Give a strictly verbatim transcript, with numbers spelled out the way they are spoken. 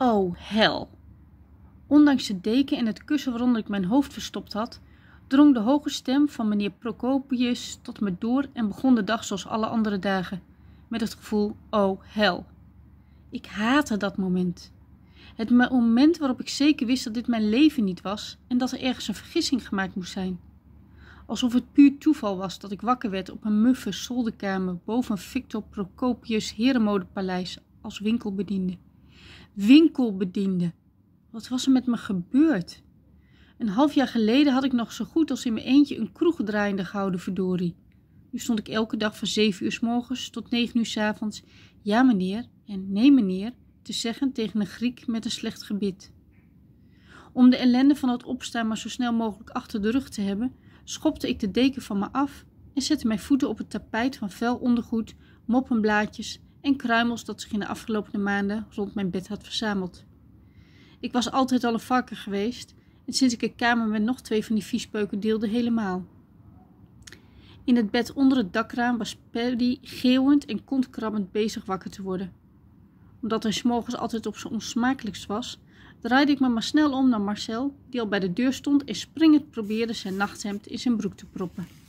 Oh, hel. Ondanks de deken en het kussen waaronder ik mijn hoofd verstopt had, drong de hoge stem van meneer Procopius tot me door en begon de dag zoals alle andere dagen, met het gevoel, oh, hel. Ik haatte dat moment. Het moment waarop ik zeker wist dat dit mijn leven niet was en dat er ergens een vergissing gemaakt moest zijn. Alsof het puur toeval was dat ik wakker werd op een muffe zolderkamer boven Victor Procopius herenmodepaleis als winkelbediende. Winkelbediende! Wat was er met me gebeurd? Een half jaar geleden had ik nog zo goed als in mijn eentje een kroeg draaiende gehouden, verdorie. Nu stond ik elke dag van zeven uur 's morgens tot negen uur 's avonds ja meneer en nee meneer te zeggen tegen een Griek met een slecht gebit. Om de ellende van het opstaan maar zo snel mogelijk achter de rug te hebben, schopte ik de deken van me af en zette mijn voeten op het tapijt van vuil ondergoed, moppenblaadjes en kruimels dat zich in de afgelopen maanden rond mijn bed had verzameld. Ik was altijd al een varken geweest en sinds ik een kamer met nog twee van die viespeuken deelde helemaal. In het bed onder het dakraam was Paddy geeuwend en kontkrabbend bezig wakker te worden. Omdat hij 's morgens altijd op zijn onsmakelijkst was, draaide ik me maar snel om naar Marcel, die al bij de deur stond en springend probeerde zijn nachthemd in zijn broek te proppen.